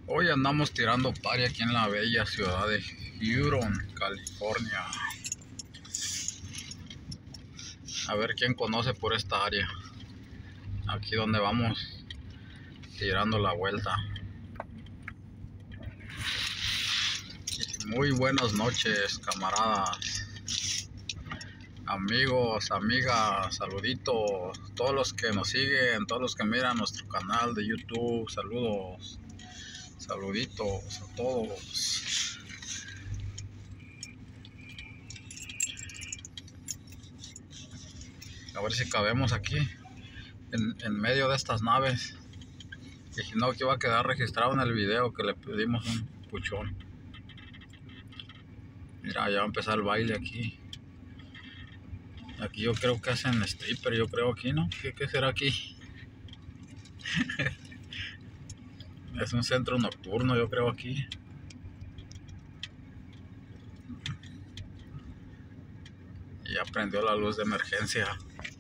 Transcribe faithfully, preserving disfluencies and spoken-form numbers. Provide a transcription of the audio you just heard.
Hoy andamos tirando party aquí en la bella ciudad de Huron, California. A ver quién conoce por esta área. Aquí donde vamos tirando la vuelta. Muy buenas noches, camaradas, amigos, amigas, saluditos, todos los que nos siguen, todos los que miran nuestro canal de YouTube, saludos, saluditos a todos. A ver si cabemos aquí en, en medio de estas naves. Y si no, aquí va a quedar registrado en el video que le pedimos un puchón. Mira, ya va a empezar el baile aquí. Aquí yo creo que hacen stripper, yo creo aquí, ¿no? ¿Qué, qué será aquí? Es un centro nocturno, yo creo aquí. Y ya prendió la luz de emergencia.